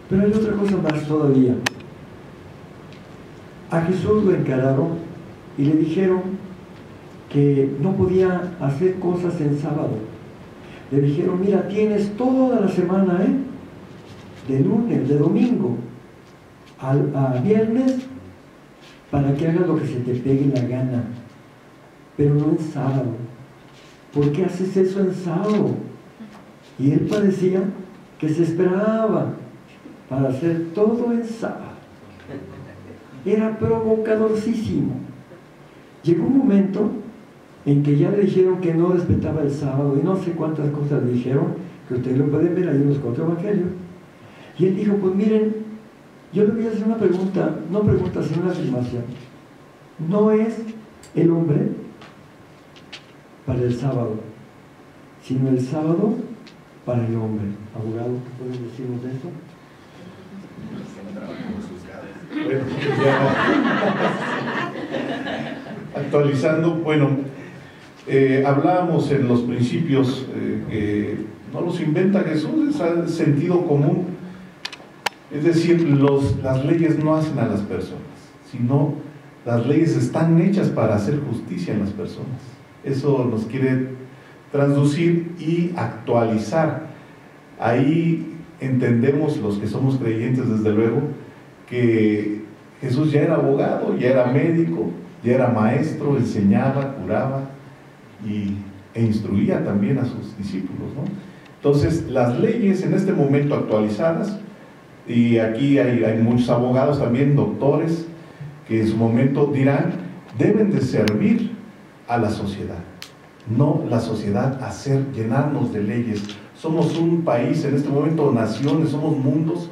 Pero hay otra cosa más todavía. A Jesús lo encararon y le dijeron que no podía hacer cosas en sábado. Le dijeron, mira, tienes toda la semana, de lunes, de domingo a viernes, para que hagas lo que se te pegue la gana, pero no en sábado. ¿Por qué haces eso en sábado? Y él parecía que se esperaba para hacer todo en sábado. Era provocadorcísimo. Llegó un momento en que ya le dijeron que no respetaba el sábado y no sé cuántas cosas le dijeron, que ustedes lo pueden ver ahí en los 4 evangelios. Y él dijo, pues miren, yo le voy a hacer una pregunta, no pregunta, sino una afirmación. No es el hombre para el sábado, sino el sábado para el hombre. Abogado, ¿qué pueden decirnos de eso? Bueno, ya actualizando, bueno, hablábamos en los principios que no los inventa Jesús, es el sentido común. Es decir, las leyes no hacen a las personas, sino las leyes están hechas para hacer justicia en las personas. Eso nos quiere traducir y actualizar. Ahí entendemos, los que somos creyentes desde luego, que Jesús ya era abogado, ya era médico, ya era maestro, enseñaba, curaba e instruía también a sus discípulos, ¿no? Entonces, las leyes en este momento actualizadas, y aquí hay muchos abogados también, doctores, que en su momento dirán, deben de servir a la sociedad, no la sociedad llenarnos de leyes. Somos un país, en este momento naciones, somos mundos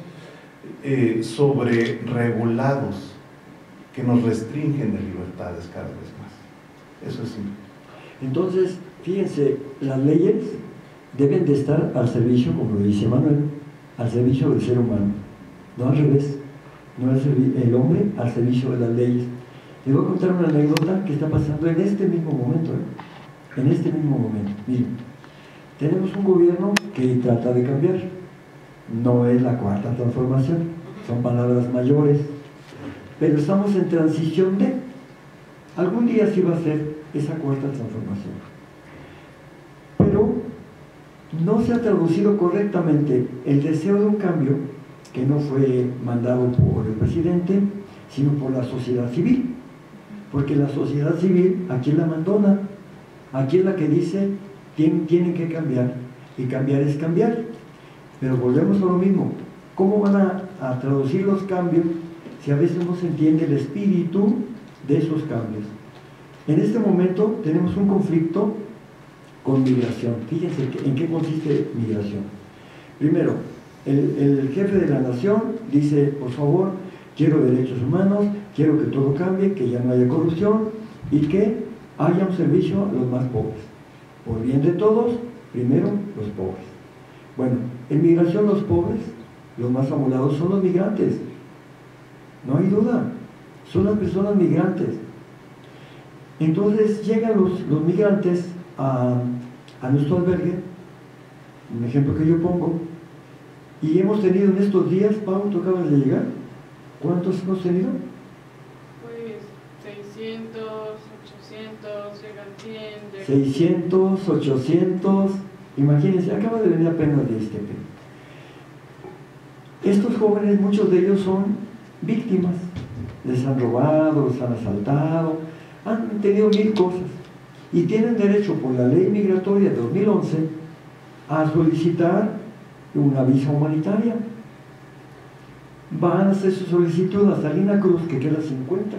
sobreregulados que nos restringen de libertades cada vez más. Eso es simple. Entonces, fíjense, las leyes deben de estar al servicio, como lo dice Manuel, al servicio del ser humano, no al revés, no el hombre al servicio de las leyes. Les voy a contar una anécdota que está pasando en este mismo momento, en este mismo momento. Miren, tenemos un gobierno que trata de cambiar, no es la cuarta transformación, son palabras mayores, pero estamos en transición de, algún día sí va a ser esa cuarta transformación, pero no se ha traducido correctamente el deseo de un cambio, que no fue mandado por el presidente, sino por la sociedad civil, porque la sociedad civil, ¿a quién la abandona? ¿A quién la que dice tienen que cambiar? Y cambiar es cambiar. Pero volvemos a lo mismo. ¿Cómo van a traducir los cambios si a veces no se entiende el espíritu de esos cambios? En este momento tenemos un conflicto con migración. Fíjense en qué consiste migración. Primero, el jefe de la nación dice, por favor, quiero derechos humanos, quiero que todo cambie, que ya no haya corrupción y que haya un servicio a los más pobres. Por bien de todos, primero los pobres. Bueno, en migración los pobres, los más amolados son los migrantes. No hay duda, son las personas migrantes. Entonces llegan los migrantes a nuestro albergue, un ejemplo que yo pongo, y hemos tenido en estos días, Pau, tú acabas de llegar, ¿cuántos hemos tenido? Pues 600, 800, llegan 100, 600, 800, imagínense, acaba de venir apenas de Ixtepe. Estos jóvenes, muchos de ellos son víctimas, les han robado, los han asaltado, han tenido 1000 cosas y tienen derecho por la ley migratoria de 2011 a solicitar una visa humanitaria. Van a hacer su solicitud a Salina Cruz, que queda 50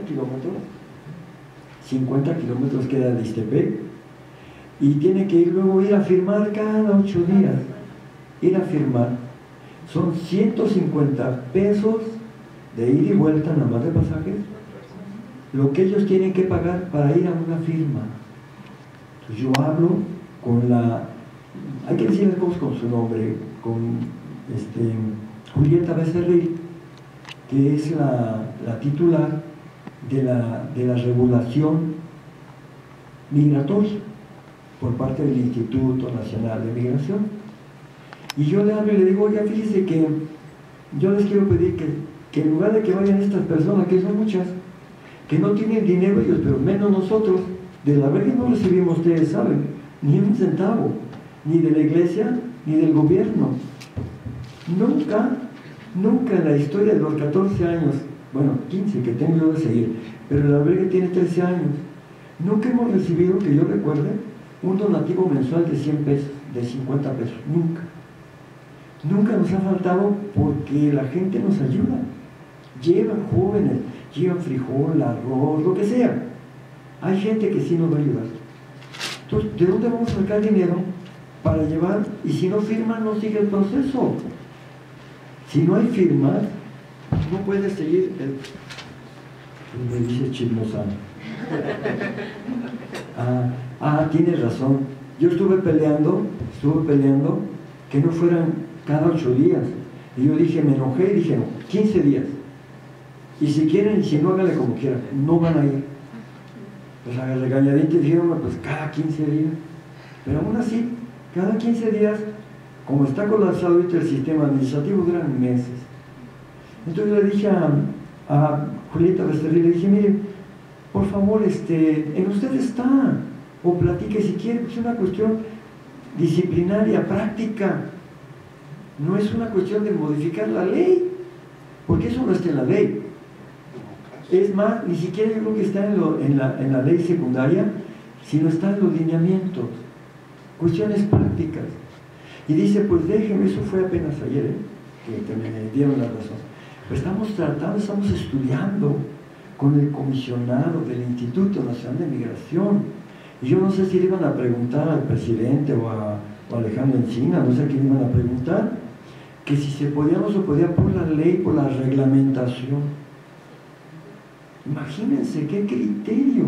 kilómetros queda de Ixtepec, y tiene que luego ir a firmar cada 8 días, ir a firmar. Son 150 pesos de ida y vuelta nada más de pasajes, lo que ellos tienen que pagar para ir a una firma. Entonces yo hablo con hay que decir las cosas con su nombre, con Julieta Becerril, que es la titular de la regulación migratoria por parte del Instituto Nacional de Migración. Y yo le hablo y le digo, oiga, fíjese que Yo les quiero pedir que en lugar de que vayan estas personas, que son muchas, que no tienen dinero ellos, pero menos nosotros, de la verdad no recibimos, ustedes saben, ni un centavo, ni de la iglesia, ni del gobierno. Nunca en la historia de los 14 años, bueno, 15 que tengo yo de seguir, pero el albergue tiene 13 años, nunca hemos recibido, que yo recuerde, un donativo mensual de 100 pesos, de 50 pesos, nunca. Nunca nos ha faltado porque la gente nos ayuda. Llevan jóvenes, llevan frijol, arroz, lo que sea. Hay gente que sí nos va a ayudar. Entonces, ¿de dónde vamos a sacar dinero para llevar? Y si no firman, no sigue el proceso. Si no hay firmas, no puedes seguir me dice chismosano. Tienes razón. Yo estuve peleando que no fueran cada 8 días. Y yo dije, me enojé y dije, no, 15 días. Y si quieren, si no, háganle como quieran, no van a ir. Pues a regañadientes dijeron, pues cada 15 días. Pero aún así, cada 15 días, como está colapsado ahorita el sistema administrativo, duran meses. Entonces le dije a Julieta Becerril, le dije, mire, por favor, en usted está, o platique si quiere, pues es una cuestión disciplinaria, práctica. No es una cuestión de modificar la ley, porque eso no está en la ley. Es más, ni siquiera yo creo que está en la ley secundaria, sino está en los lineamientos, cuestiones prácticas. Y dice, pues déjeme, eso fue apenas ayer, que me dieron la razón. Pues estamos estudiando con el comisionado del Instituto Nacional de Migración. Y yo no sé si le iban a preguntar al presidente o a Alejandro Encina, no sé a quién iban a preguntar, que si se podía o no se podía por la ley, por la reglamentación. Imagínense qué criterio.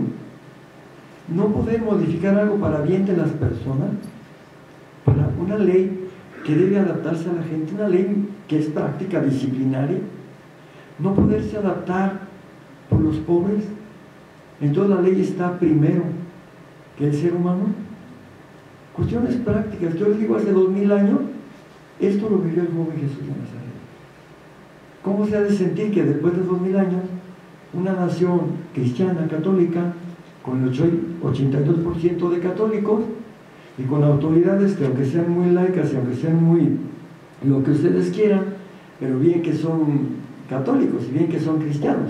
No poder modificar algo para bien de las personas, para una ley que debe adaptarse a la gente, una ley que es práctica, disciplinaria, no poderse adaptar por los pobres. Entonces la ley está primero que el ser humano. Cuestiones prácticas. Yo les digo, hace 2000 años, esto lo vivió el joven Jesús de Nazaret. ¿Cómo se ha de sentir que después de 2000 años una nación cristiana, católica, con el 82% de católicos y con autoridades que aunque sean muy laicas y aunque sean muy lo que ustedes quieran, pero bien que son católicos y bien que son cristianos,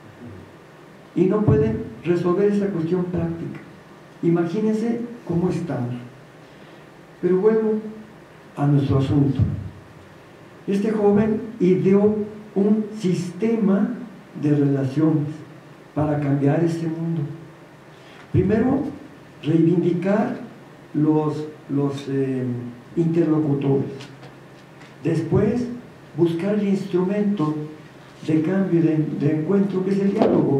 y no pueden resolver esa cuestión práctica? Imagínense cómo estamos. Pero vuelvo a nuestro asunto. Este joven ideó un sistema de relaciones para cambiar este mundo. Primero, reivindicar los interlocutores. Después, buscar el instrumento de cambio, de encuentro, que es el diálogo.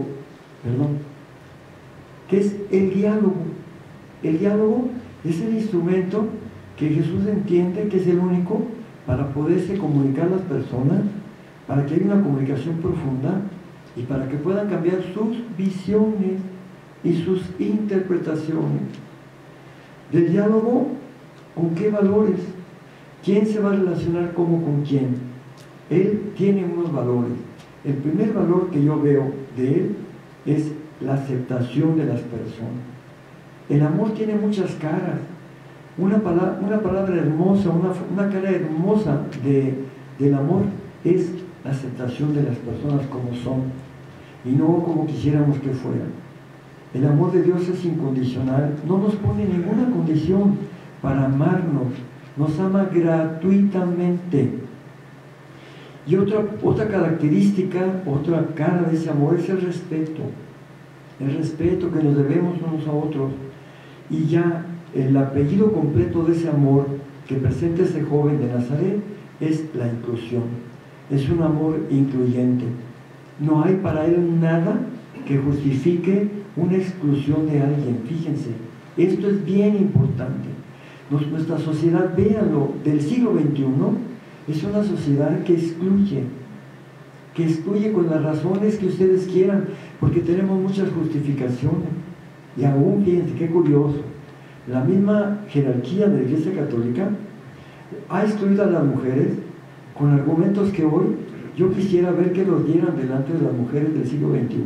¿Qué es el diálogo? El diálogo es el instrumento que Jesús entiende que es el único para poderse comunicar a las personas, para que haya una comunicación profunda y para que puedan cambiar sus visiones y sus interpretaciones. Del diálogo, ¿con qué valores? ¿Quién se va a relacionar cómo con quién? Él tiene unos valores. El primer valor que yo veo de él es la aceptación de las personas. El amor tiene muchas caras. Una palabra hermosa, una cara hermosa del amor es la aceptación de las personas como son y no como quisiéramos que fueran. El amor de Dios es incondicional, no nos pone ninguna condición para amarnos, nos ama gratuitamente. Y otra característica, otra cara de ese amor es el respeto que nos debemos unos a otros. Y ya el apellido completo de ese amor que presenta ese joven de Nazaret es la inclusión. Es un amor incluyente. No hay para él nada que justifique una exclusión de alguien. Fíjense, esto es bien importante. Nuestra sociedad, véanlo, del siglo XXI, es una sociedad que excluye con las razones que ustedes quieran, porque tenemos muchas justificaciones. Y aún, fíjense, qué curioso, la misma jerarquía de la Iglesia Católica ha excluido a las mujeres con argumentos que hoy yo quisiera ver que los dieran delante de las mujeres del siglo XXI.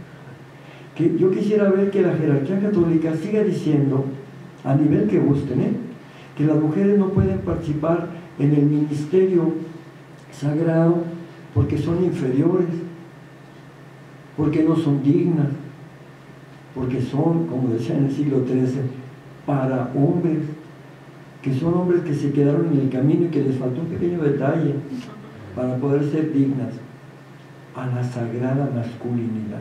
Que yo quisiera ver que la jerarquía católica siga diciendo, a nivel que gusten, que las mujeres no pueden participar en el ministerio sagrado porque son inferiores, porque no son dignas, porque son, como decía en el siglo XIII, para hombres, que son hombres que se quedaron en el camino y que les faltó un pequeño detalle para poder ser dignas a la sagrada masculinidad.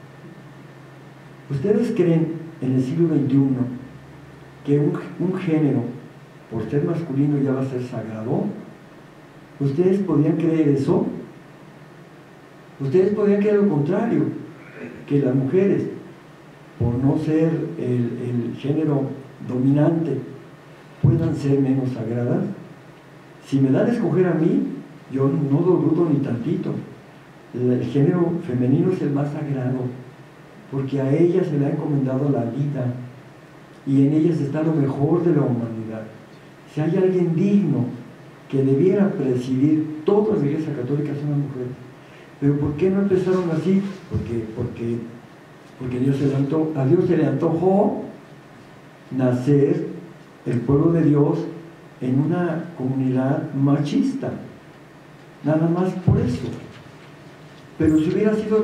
¿Ustedes creen en el siglo XXI que un género, por ser masculino, ya va a ser sagrado? ¿Ustedes podrían creer eso? Ustedes podrían creer lo contrario, que las mujeres, por no ser el género dominante, puedan ser menos sagradas. Si me dan a escoger a mí, yo no lo dudo ni tantito. El género femenino es el más sagrado, porque a ella se le ha encomendado la vida y en ellas está lo mejor de la humanidad. Si hay alguien digno que debiera presidir toda la Iglesia Católica, son las mujeres. Pero ¿por qué no empezaron así? Porque a Dios se le antojó nacer el pueblo de Dios en una comunidad machista, nada más por eso. Pero si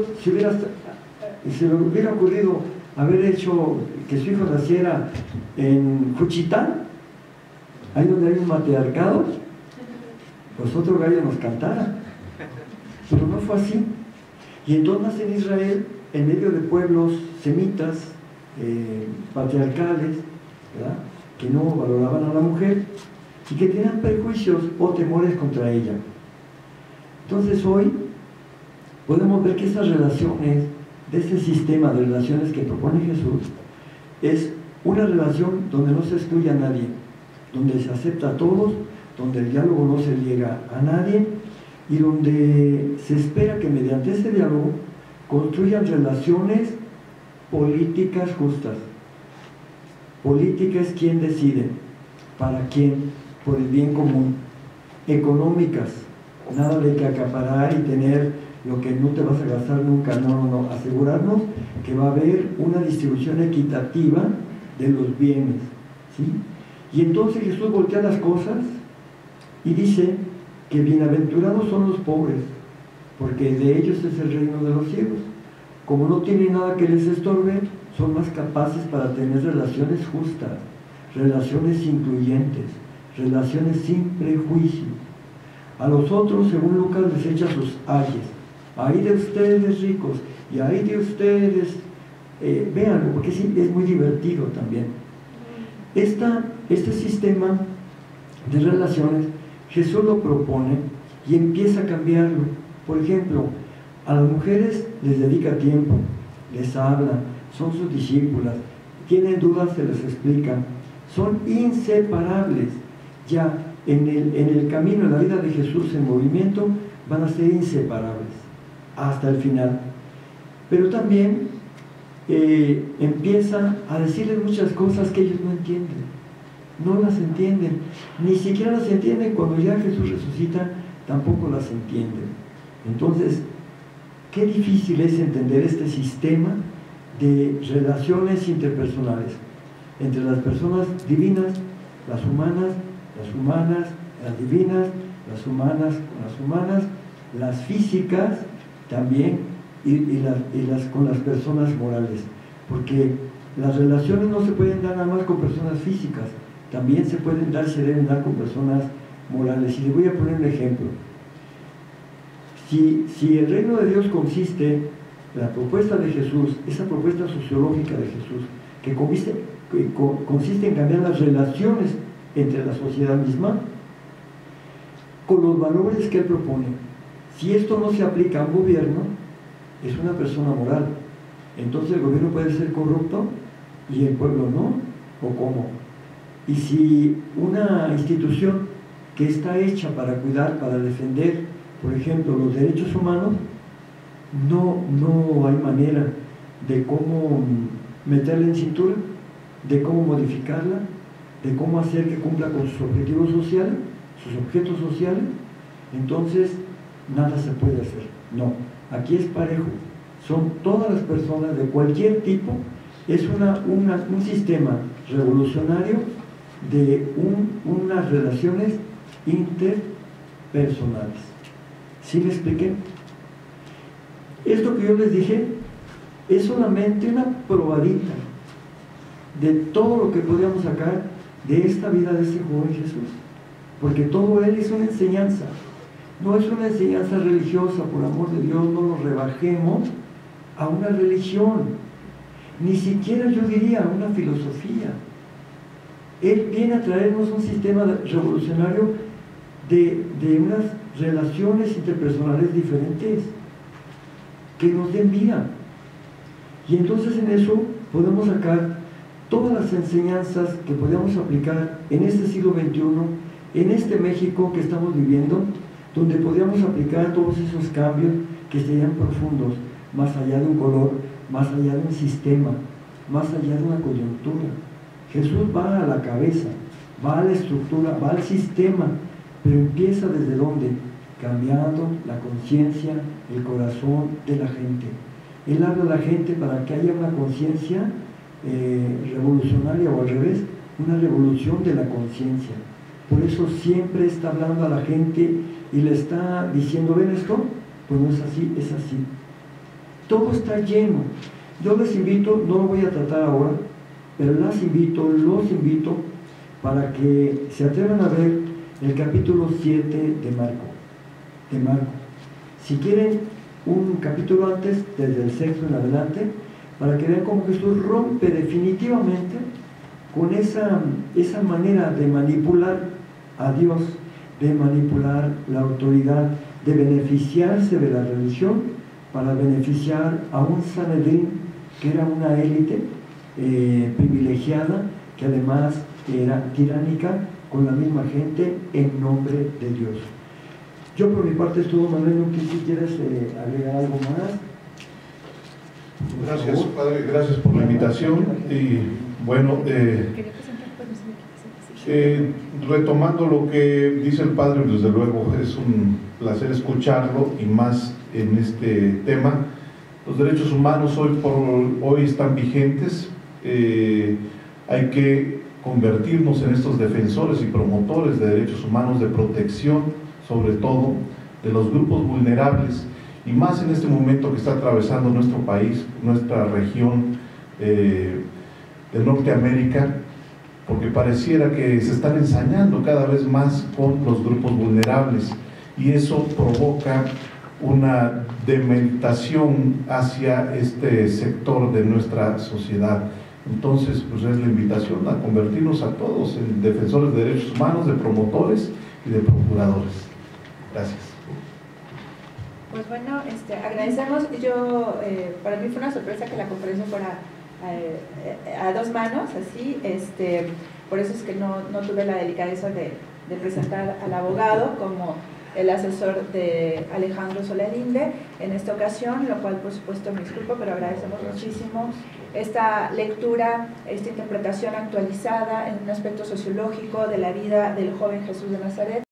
se le hubiera ocurrido haber hecho que su hijo naciera en Juchitán, ahí donde hay un matriarcado, pues otro gallo nos cantara. Pero no fue así. Y entonces nace en Israel, en medio de pueblos semitas, patriarcales, ¿verdad?, que no valoraban a la mujer y que tenían prejuicios o temores contra ella. Entonces hoy podemos ver que esas relaciones, de este sistema de relaciones que propone Jesús, es una relación donde no se excluye a nadie, donde se acepta a todos, donde el diálogo no se niega a nadie y donde se espera que mediante ese diálogo construyan relaciones políticas justas. Política es quien decide, para quién, por el bien común. Económicas, nada de que acaparar y tener lo que no te vas a gastar nunca, no, asegurarnos que va a haber una distribución equitativa de los bienes, ¿sí? Y entonces Jesús voltea las cosas y dice que bienaventurados son los pobres, porque de ellos es el reino de los cielos. Como no tienen nada que les estorbe, son más capaces para tener relaciones justas, relaciones incluyentes, relaciones sin prejuicio. A los otros, según Lucas, les echa sus ayes. Ay de ustedes ricos, y ay de ustedes, véanlo, porque sí, es muy divertido también. Este sistema de relaciones, Jesús lo propone y empieza a cambiarlo. Por ejemplo, a las mujeres les dedica tiempo, les habla, son sus discípulas, tienen dudas, se les explica, son inseparables. Ya en el camino, en la vida de Jesús en movimiento, van a ser inseparables hasta el final. Pero también empieza a decirles muchas cosas que ellos no entienden, no las entienden, ni siquiera las entienden cuando ya Jesús resucita, tampoco las entienden. Entonces, qué difícil es entender este sistema de relaciones interpersonales entre las personas divinas, las humanas, las divinas, las humanas con las humanas, las físicas también y con las personas morales, porque las relaciones no se pueden dar nada más con personas físicas, también se deben dar con personas morales. Y les voy a poner un ejemplo. Si el reino de Dios consiste, la propuesta de Jesús, esa propuesta sociológica de Jesús, que consiste en cambiar las relaciones entre la sociedad misma, con los valores que él propone. Si esto no se aplica a un gobierno, es una persona moral. Entonces el gobierno puede ser corrupto y el pueblo no, ¿o cómo? Y si una institución que está hecha para cuidar, para defender, por ejemplo, los derechos humanos, no hay manera de cómo meterla en cintura, de cómo modificarla, de cómo hacer que cumpla con sus objetivos sociales, sus objetos sociales, entonces nada se puede hacer. No, aquí es parejo, son todas las personas de cualquier tipo, es un sistema revolucionario de unas relaciones interpersonales. ¿Sí me expliqué? Esto que yo les dije es solamente una probadita de todo lo que podríamos sacar de esta vida de este joven Jesús, porque todo él es una enseñanza, no es una enseñanza religiosa, por amor de Dios, no lo rebajemos a una religión, ni siquiera yo diría a una filosofía. Él viene a traernos un sistema revolucionario de unas relaciones interpersonales diferentes que nos den vida, y entonces en eso podemos sacar todas las enseñanzas que podemos aplicar en este siglo XXI, en este México que estamos viviendo, donde podríamos aplicar todos esos cambios que serían profundos, más allá de un color, más allá de un sistema, más allá de una coyuntura. Jesús va a la cabeza, va a la estructura, va al sistema, pero empieza ¿desde dónde? Cambiando la conciencia, el corazón de la gente. Él habla a la gente para que haya una conciencia revolucionaria, o al revés, una revolución de la conciencia. Por eso siempre está hablando a la gente y le está diciendo: ¿ven esto? Pues no es así, es así. Todo está lleno. Yo les invito, no lo voy a tratar ahora, pero los invito para que se atrevan a ver el capítulo 7 de Marco. Si quieren un capítulo antes, desde el 6 en adelante, para que vean cómo Jesús rompe definitivamente con esa manera de manipular a Dios, de manipular la autoridad, de beneficiarse de la religión para beneficiar a un Sanedrín que era una élite privilegiada, que además era tiránica con la misma gente en nombre de Dios. Yo por mi parte es todo, Manuel. No sé si quieres agregar algo más. Gracias, Padre, gracias por la invitación. Y bueno, retomando lo que dice el Padre, desde luego es un placer escucharlo, y más en este tema. Los derechos humanos hoy están vigentes. Hay que convertirnos en estos defensores y promotores de derechos humanos, de protección sobre todo de los grupos vulnerables, y más en este momento que está atravesando nuestro país, nuestra región de Norteamérica, porque pareciera que se están ensañando cada vez más con los grupos vulnerables, y eso provoca una demeritación hacia este sector de nuestra sociedad. Entonces, pues es la invitación a convertirnos a todos en defensores de derechos humanos, de promotores y de procuradores. Gracias. Pues bueno, agradecemos. Para mí fue una sorpresa que la conferencia fuera a dos manos, así. Por eso es que no tuve la delicadeza de presentar al abogado como el asesor de Alejandro Solalinde en esta ocasión, lo cual por supuesto me disculpo, pero agradecemos muchísimo esta lectura, esta interpretación actualizada en un aspecto sociológico de la vida del joven Jesús de Nazaret.